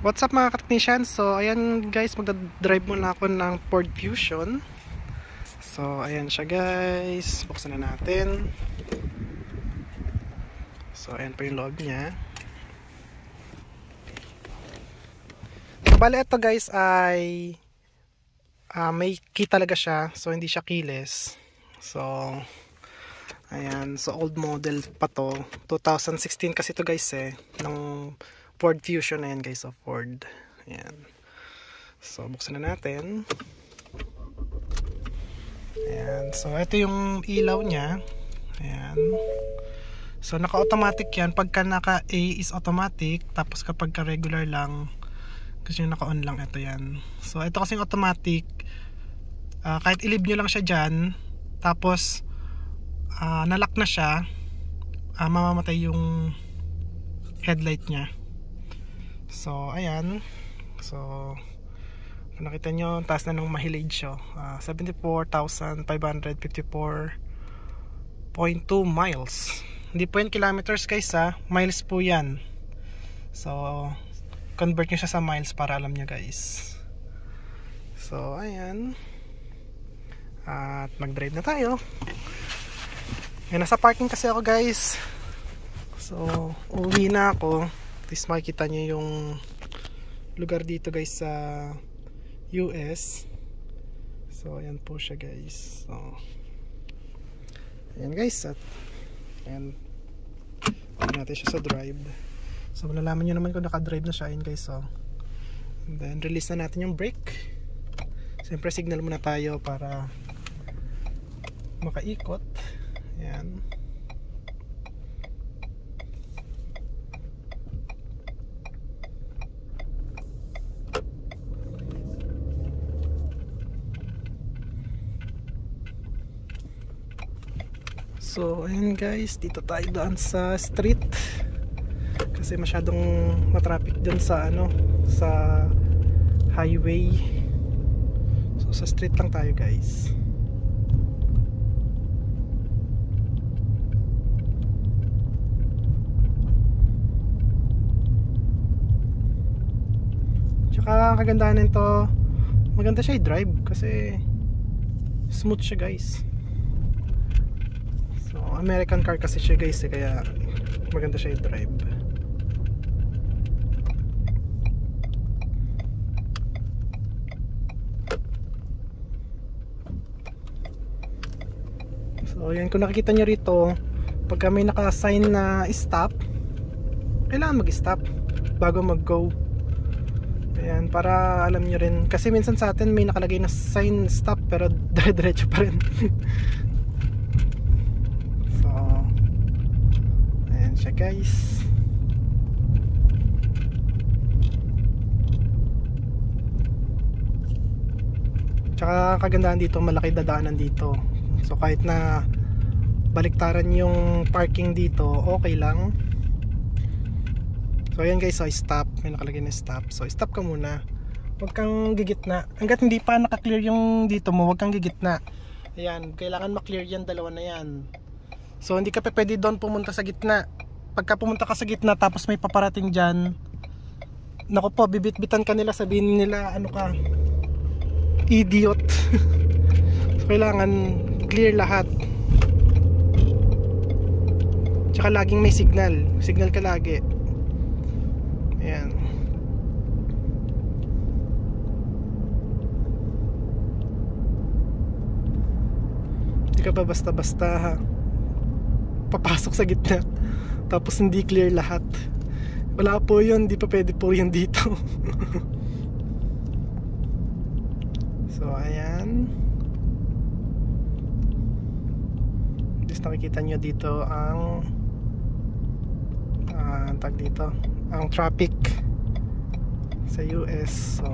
What's up mga ka-technicians? So ayan guys, magdadrive muna ako ng Ford Fusion. So ayan siya guys, buksan na natin. So ayan po yung loob niya. So bale ito guys ay may key talaga siya, so hindi siya keyless. So ayan, so old model pa to, 2016 kasi to guys ng Ford Fusion na yan guys, Ford. Ayan. So buksan na natin. Ayan. So ito yung ilaw niya. Ayan. So naka-automatic yan. Pagka naka-A is automatic. Tapos kapag ka-regular lang, kasi yung naka-on lang, ito yan. So ito kasing automatic, kahit ilib nyo lang siya dyan, tapos nalock na siya, mamamatay yung headlight niya. So ayan, so kung nakita nyo, taas na ng mileage siya, 74,554.2 miles. Hindi po yan kilometers guys, miles po yan. So convert nyo siya sa miles para alam nyo guys. So ayan, at mag-drive na tayo. Nasa parking kasi ako guys, so uwi na ako. At least makikita nyo yung lugar dito guys sa US. So ayan po siya guys. So ayan guys, at ayan, natin siya sa drive. So malalaman nyo naman kung naka-drive na siya. Ayan guys, so and then release na natin yung brake. Siyempre signal muna tayo para makaikot. Ayan. So ayan guys, dito tayo daan sa street kasi masyadong matraffic dun sa sa highway. So sa street lang tayo guys. Tsaka ang kagandahan nito, maganda siya i-drive kasi smooth siya guys. So American car kasi siya guys, kaya maganda siya i-drive. So yan, kung nakikita nyo rito, pagka may naka-sign na stop, kailangan mag-stop bago mag-go. Ayan, para alam nyo rin, kasi minsan sa atin may nakalagay na sign stop pero dire-diretso pa rin. So ayan siya guys. Tsaka kagandahan dito, malaki dadaanan dito. So kahit na baliktaran yung parking dito, okay lang. So ayan guys, so stop, may nakalagay na stop. So stop ka muna, huwag kang gigitna. Hanggat hindi pa naka-clear yung dito mo, huwag kang gigitna. Ayan, kailangan ma-clear yan, dalawa na yan. So hindi ka pa pwede doon pumunta sa gitna. Pagka pumunta ka sa gitna tapos may paparating dyan, naku po, bibit-bitan ka nila, sabihin nila ano ka, idiot. So kailangan clear lahat. Tsaka laging may signal, signal ka lagi. Ayan. Hindi ka ba basta-basta papasok sa gitna tapos hindi clear lahat. Wala po yun, hindi pa pwede po yun dito. So ayan, just nakikita nyo dito ang tag dito, ang traffic sa US. So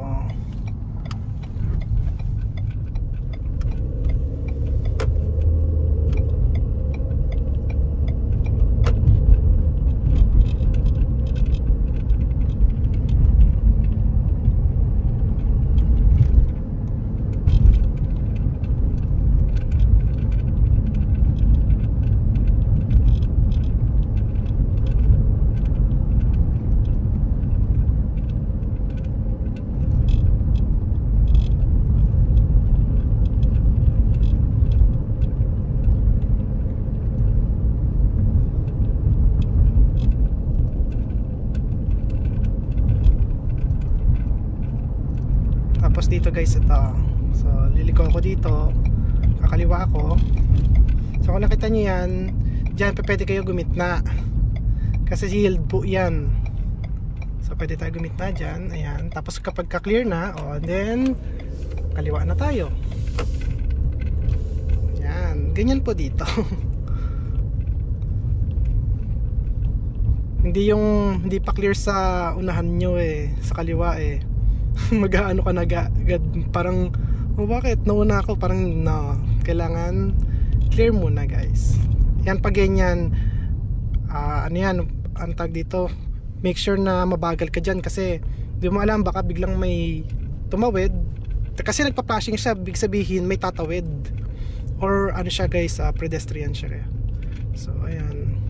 Tapos dito guys, ito. So liliko ako dito, kakaliwa ako. So kung nakita nyo yan, dyan pwede kayo gumitna kasi yield po yan. So pwede tayo gumitna dyan. Ayan. Tapos kapag ka-clear na, then kaliwa na tayo. Ayan. Ganyan po dito. Hindi pa clear sa unahan nyo sa kaliwa mag-aano ka na agad, parang bakit nauna ako, parang kailangan clear muna guys. Yan pag ganyan, ano yan, ang tag dito, make sure na mabagal ka dyan kasi di mo alam, baka biglang may tumawid kasi nagpa-flashing siya, big sabihin may tatawid or ano siya guys, pedestrian siya. So ayan,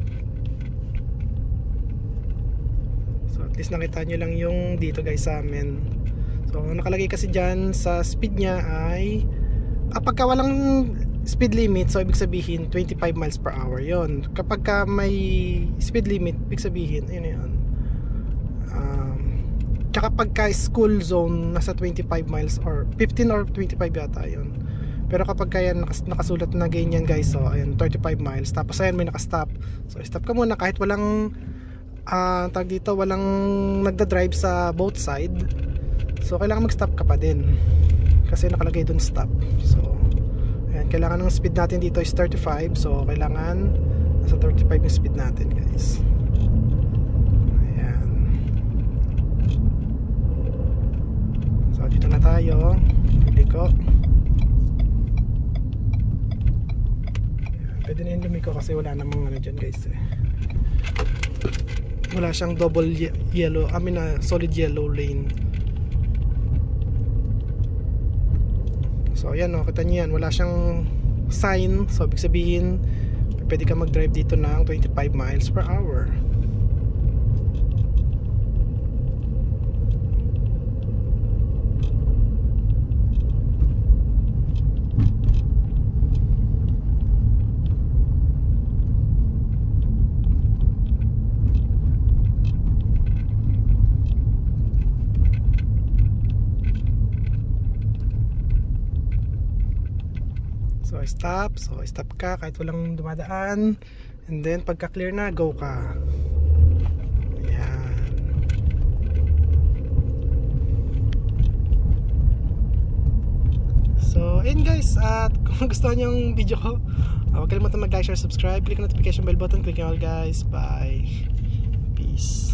so at least nakita nyo lang yung dito guys sa amin. So nakalagay kasi dyan sa speed nya ay pagka walang speed limit, so ibig sabihin 25 miles per hour yon. Kapag ka may speed limit, ibig sabihin ayun yun. Tsaka pagka school zone nasa 25 miles or 15 or 25 yata yun. Pero kapag kaya nakasulat na ganyan guys, so ayun 35 miles. Tapos ayan may nakastop, so stop ka muna kahit walang tag dito, walang nagda-drive sa both side. So kailangan mag-stop ka pa din kasi nakalagay dun stop. So ayan, kailangan ng speed natin dito is 35. So kailangan nasa 35 yung speed natin guys. Ayan. So dito na tayo, lumiko. Pwede na yung lumiko kasi wala namang ano dyan guys wala siyang double yellow, solid yellow lane. So ayan kita nyo yan, wala siyang sign. So ibig sabihin pwede ka mag-drive dito ng 25 miles per hour. So stop ka kahit walang dumadaan, and then pagka clear na, go ka. Ayan. So ayun guys, at kung gusto nyo yung video ko, huwag kalimutan mag-like, share, subscribe, click notification bell button, click nyo all guys. Bye, peace.